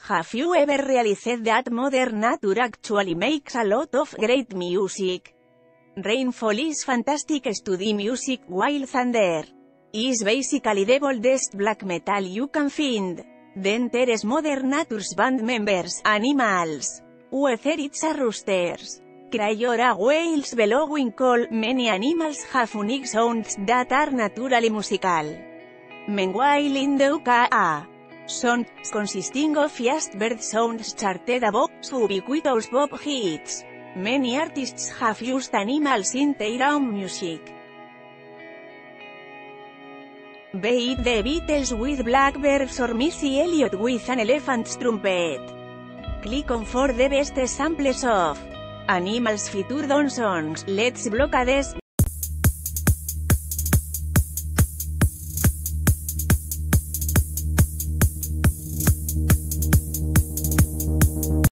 Have you ever realized that Mother Nature actually makes a lot of great music? Rainfall is fantastic. Study music while thunder is basically the boldest black metal you can find. Then there's Mother Nature's band members, animals. Whether it's a roosters, cry or a whale's bellowing call, many animals have unique sounds that are naturally musical. Meanwhile in the UK, songs consisting of just bird sounds charted above ubiquitous pop hits. Many artists have used animals in their own music. Be it the Beatles with blackbirds or Missy Elliott with an elephant's trumpet. Click on for the best samples of animals featured on songs. Let's block a